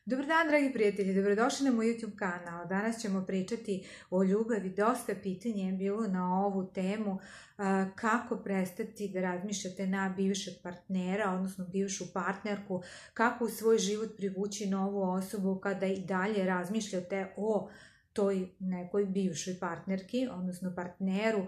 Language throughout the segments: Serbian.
Dobar dan, dragi prijatelji, dobrodošli na moj YouTube kanal. Danas ćemo pričati o ljubavi. Dosta pitanja je bilo na ovu temu, kako prestati da razmišljate na bivšeg partnera, odnosno bivšu partnerku, kako u svoj život privući novu osobu kada i dalje razmišljate o toj nekoj bivšoj partnerki, odnosno partneru,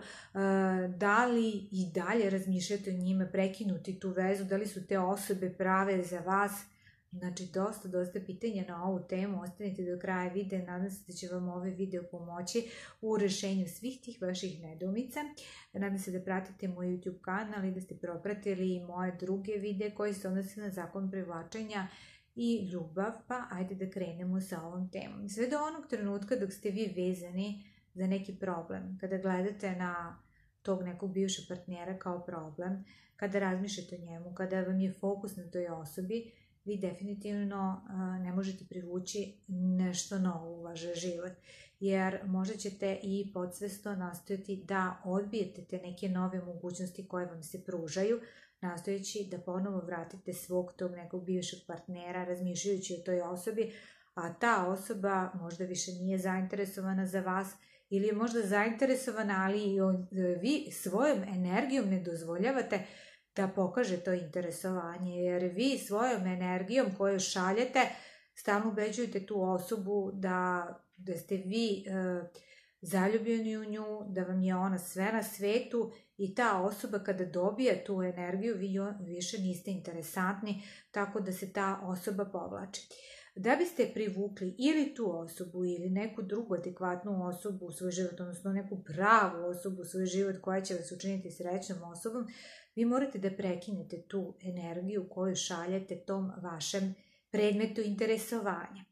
da li i dalje razmišljate o njima, prekinuti tu vezu, da li su te osobe prave za vas. Znači, dosta pitanja na ovu temu. Ostanite do kraja videa, nadam se da će vam ovaj video pomoći u rešenju svih tih vaših nedoumica. Nadam se da pratite moj YouTube kanal i da ste propratili i moje druge videe koji se odnose na zakon privlačenja i ljubav, pa ajde da krenemo sa ovom temom. Sve do onog trenutka dok ste vi vezani za neki problem, kada gledate na tog nekog bivšeg partnera kao problem, kada razmišljate o njemu, kada vam je fokus na toj osobi, vi definitivno ne možete privući nešto novo u vaš život, jer možda ćete i podsvesno nastojati da odbijete te neke nove mogućnosti koje vam se pružaju, nastojeći da ponovo vratite svog tog nekog bivšeg partnera, razmišljajući o toj osobi, a ta osoba možda više nije zainteresovana za vas, ili je možda zainteresovana, ali vi svojom energijom ne dozvoljavate da pokaže to interesovanje, jer vi svojom energijom koju šaljete stalno ubeđujete tu osobu da ste vi zaljubljeni u nju, da vam je ona sve na svetu i ta osoba kada dobije tu energiju, vi više niste interesantni, tako da se ta osoba povlači. Da biste privukli ili tu osobu ili neku drugu adekvatnu osobu u svoj život, odnosno neku pravu osobu u svoj život koja će vas učiniti srećnom osobom, vi morate da prekinete tu energiju koju šaljete tom vašem predmetu interesovanja.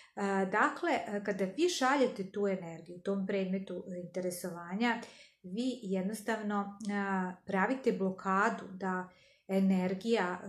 Dakle, kada vi šaljete tu energiju, tom predmetu interesovanja, vi jednostavno pravite blokadu da energija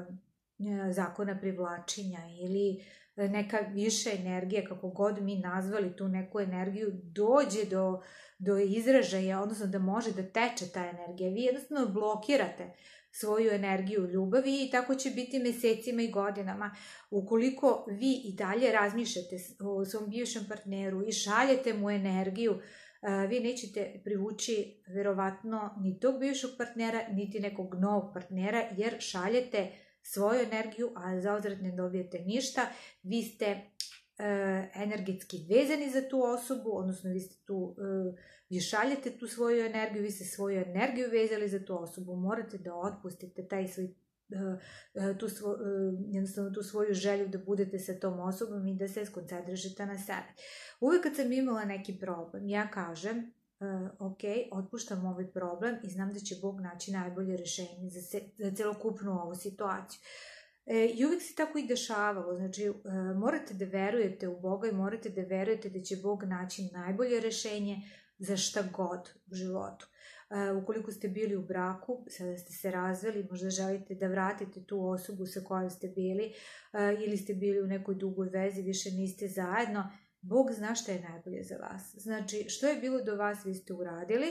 zakona privlačenja ili neka više energija, kako god mi nazvali tu neku energiju, dođe do izražaja, odnosno da može da teče ta energija. Vi jednostavno blokirate svoju energiju ljubavi i tako će biti mesecima i godinama. Ukoliko vi i dalje razmišljate o svom bivšem partneru i šaljete mu energiju, vi nećete privući verovatno ni tog bivšeg partnera, niti nekog novog partnera, jer šaljete svoju energiju, a zauzvrat ne dobijete ništa. Vi ste energetski vezani za tu osobu, odnosno vi šaljete tu svoju energiju, vi ste svoju energiju vezali za tu osobu. Morate da otpustite tu svoju želju da budete sa tom osobom i da se skoncentrišete na sebe. Uvijek kad sam imala neki problem, ja kažem, ok, otpuštam ovaj problem i znam da će Bog naći najbolje rešenje za celokupnu ovu situaciju. I uvijek se tako i dešavalo, znači morate da verujete u Boga i morate da verujete da će Bog naći najbolje rešenje za šta god u životu. Ukoliko ste bili u braku, sada ste se razveli, možda želite da vratite tu osobu sa kojom ste bili, ili ste bili u nekoj dugoj vezi, više niste zajedno, Bog zna šta je najbolje za vas. Znači, što je bilo do vas, vi ste uradili.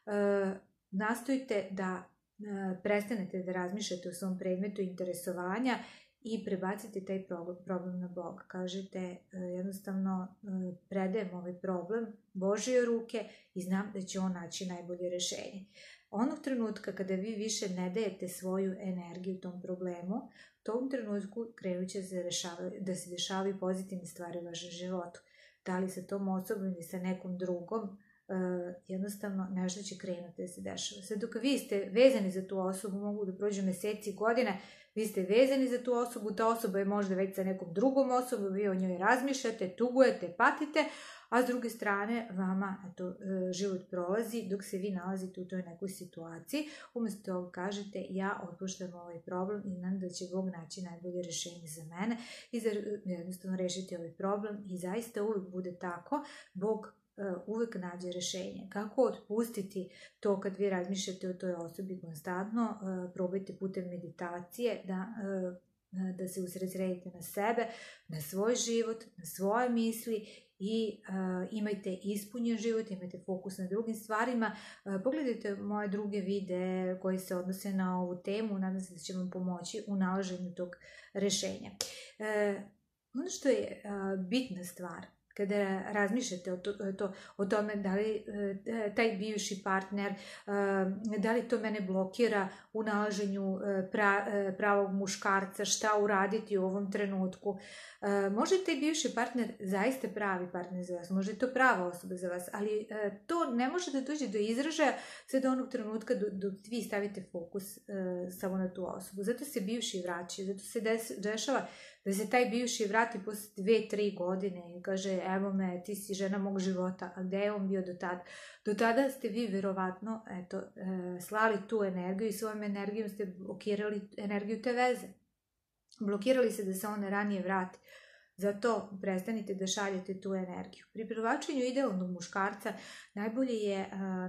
Nastojite da prestanete da razmišljate o svom predmetu interesovanja i prebacite taj problem na Boga. Kažete, jednostavno predajem ovaj problem Božje ruke i znam da će on naći najbolje rešenje. Onog trenutka kada vi više ne dajete svoju energiju tom problemu, u tom trenutku krenut će da se dešavaju pozitivne stvari u vašem životu. Da li sa tom osobom ili sa nekom drugom, jednostavno nešto će krenuti da se dešava. Sve dok vi ste vezani za tu osobu, mogu da prođu meseci i godine, vi ste vezani za tu osobu, ta osoba je možda već sa nekom drugom osobom, vi o njoj razmišljate, tugujete, patite, a s druge strane vama život prolazi dok se vi nalazite u toj nekoj situaciji. Umjesto toga kažete, ja otpuštam ovaj problem i znam da će Bog naći najbolje rešenje za mene i jednostavno rešiti ovaj problem i zaista uvijek bude tako. Bog uvijek nađe rešenje. Kako otpustiti to kad vi razmišljate o toj osobi konstantno? Probajte putem meditacije da se usredsredite na sebe, na svoj život, na svoje misli i imajte ispunjen život, imajte fokus na drugim stvarima. Pogledajte moje druge videe koji se odnose na ovu temu, nadam se da će vam pomoći u nalaženju tog rešenja. Ono što je bitna stvar, kada razmišljate o tome da li taj bivši partner, da li to mene blokira u nalaženju pravog muškarca, šta uraditi u ovom trenutku. Možda je taj bivši partner zaista pravi partner za vas, možda je to prava osoba za vas, ali to ne može da dođe do izražaja sve do onog trenutka dok vi stavite fokus samo na tu osobu. Zato se bivši vraćaju, zato se dešava da se taj bivši vrati posle 2-3 godine i kaže evo me, ti si žena mog života, a gde je on bio do tada? Do tada ste vi verovatno slali tu energiju i svojom energijom ste blokirali energiju te veze. Blokirali se da se on ranije vrati. Zato prestanite da šaljete tu energiju. Pri privlačenju idealnog muškarca najbolje je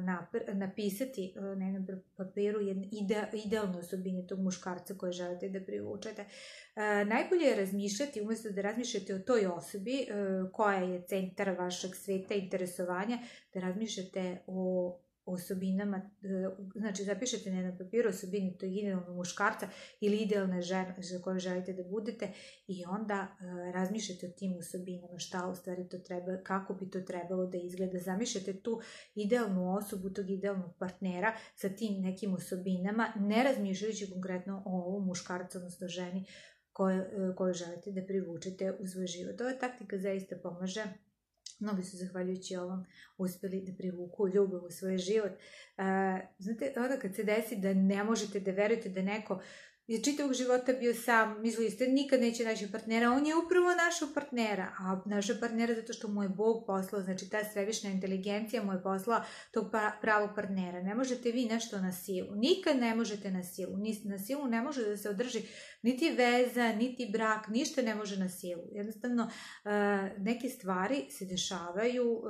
napisati na jednom papiru idealne osobine tog muškarca koje želite da privučete. Najbolje je razmišljati, umjesto da razmišljate o toj osobi koja je centar vašeg sveta interesovanja, da razmišljate o osobinama, znači zapišete na jednom papiru osobine tog idealnog muškarca ili idealne žene za koju želite da budete i onda razmišljate o tim osobinama, šta u stvari to treba, kako bi to trebalo da izgleda. Zamišljate tu idealnu osobu, tog idealnog partnera sa tim nekim osobinama, ne razmišljajući konkretno o ovom muškarcu, odnosno ženi koju želite da privučete u svoj život. Ova taktika zaista pomaže. Mnogi su zahvaljujući ovom uspjeli da privuku ljubav u svoj život. Znate, onda kad se desi da ne možete da verujete da neko je čitavog života bio sam, mislili ste nikad neće naći partnera, on je upravo našao partnera, a našao partnera zato što mu je Bog poslao, znači ta svevišnja inteligencija mu je poslala tog pravog partnera. Ne možete vi nešto na silu, nikad ne možete na silu, na silu ne može da se održi niti veza, niti brak, ništa ne može na silu. Jednostavno, neke stvari se dešavaju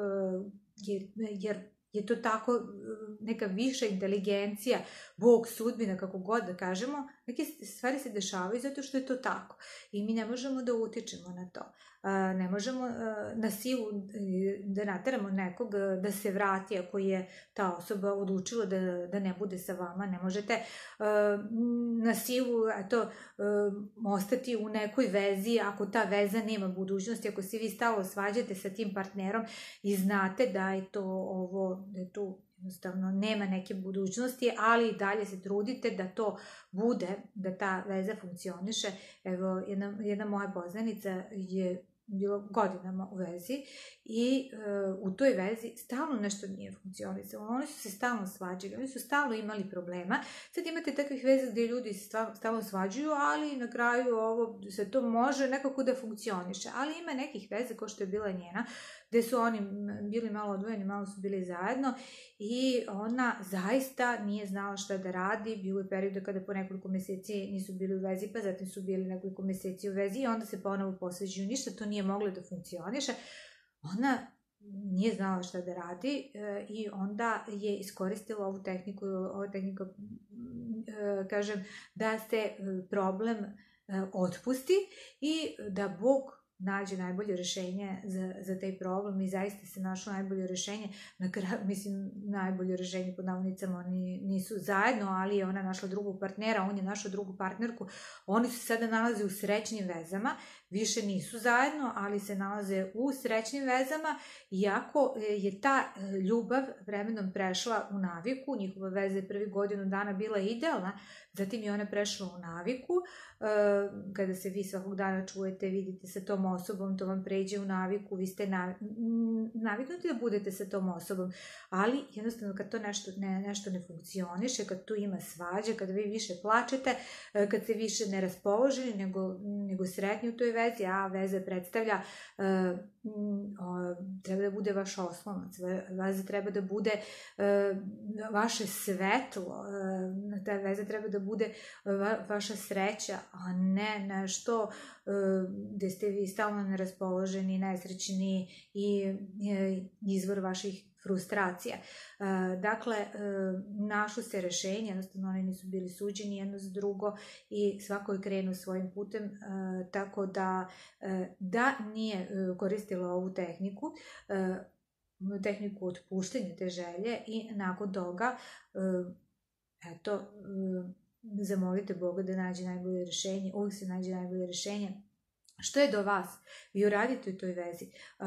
jer je to tako neka viša inteligencija, Bog, sudbina, kako god da kažemo, neke stvari se dešavaju zato što je to tako. I mi ne možemo da utičemo na to. Ne možemo na silu da nateramo nekog da se vrati ako je ta osoba odlučila da ne bude sa vama. Ne možete na silu ostati u nekoj vezi ako ta veza nema budućnosti, ako se vi stalno svađate sa tim partnerom i znate da je to ovo, da je tu jednostavno nema neke budućnosti, ali i dalje se trudite da to bude, da ta veza funkcioniše. Evo, jedna moja poznanica je bilo godinama u vezi i u toj vezi stalno nešto nije funkcionisalo. Oni su se stalno svađali, oni su stalno imali problema. Sad imate takvih veza gdje ljudi se stalno svađaju, ali na kraju ovo se to može nekako da funkcioniše. Ali ima nekih veza kao što je bila njena, gdje su oni bili malo odvojeni, malo su bili zajedno i ona zaista nije znala šta da radi. Bilo je perioda kada po nekoliko mjeseci nisu bili u vezi, pa zatim su bili nekoliko mjeseci u vezi i onda se ponovo posveđuju. Ništa to nije moglo da funkcioniše. Ona nije znala šta da radi i onda je iskoristila ovu tehniku. Ova tehnika, kažem, da se problem otpusti i da Bog nađe najbolje rješenje za taj problem i zaista se našlo najbolje rješenje. Na kraju, mislim, najbolje rješenje pod navodnicama, oni nisu zajedno, ali je ona našla drugog partnera, on je našao drugu partnerku. Oni se sada nalaze u srećnim vezama, više nisu zajedno, ali se nalaze u srećnim vezama, iako je ta ljubav vremenom prešla u naviku. Njihova veza je prvi godinu dana bila idealna, zatim je ona prešla u naviku. Kada se vi svakog dana čujete, vidite sa tom osobom, to vam pređe u naviku, vi ste naviknuti da budete sa tom osobom, ali jednostavno kad to nešto ne funkcioniše, kad tu ima svađe, kad vi više plačete, kad ste više neraspoloženi nego sretni u toj vezi, a veza predstavlja, treba da bude vaš oslonac, veza treba da bude vaše svetlo, ta veza treba da bude vaša sreća, a ne nešto gde ste vi stalno neraspoloženi, nesrećni i izvor vaših frustracija. Dakle, našlo se rešenje, jednostavno oni nisu bili suđeni jedno za drugo i svako je krenuo svojim putem, tako da nije koristila ovu tehniku otpuštanja te želje i nakon toga zamolite Boga da nađe najbolje rješenje, uvijek se nađe najbolje rješenje. Što je do vas? Vi uradite u toj vezi.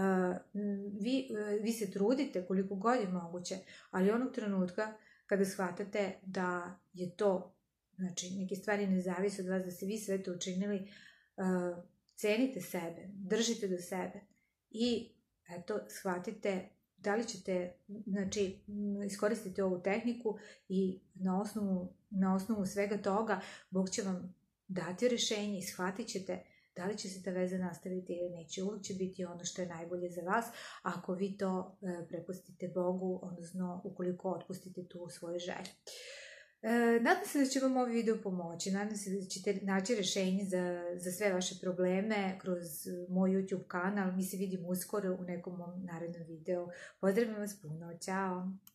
Vi se trudite koliko god je moguće, ali onog trenutka kada shvatate da je to, znači neke stvari ne zavise od vas, da se vi sve to učinili, cenite sebe, držite do sebe i eto, shvatite da li ćete, znači, iskoristite ovu tehniku i na osnovu svega toga Bog će vam dati rešenje i shvatit ćete da li će se ta veza nastaviti ili neće. Uvijek će biti ono što je najbolje za vas, ako vi to prepustite Bogu, odnosno ukoliko otpustite tu svoje želje. Nadam se da će vam ovaj video pomoći, nadam se da ćete naći rešenje za sve vaše probleme kroz moj YouTube kanal. Mi se vidimo uskoro u nekom mom narednom videu. Pozdravljam vas puno, ćao!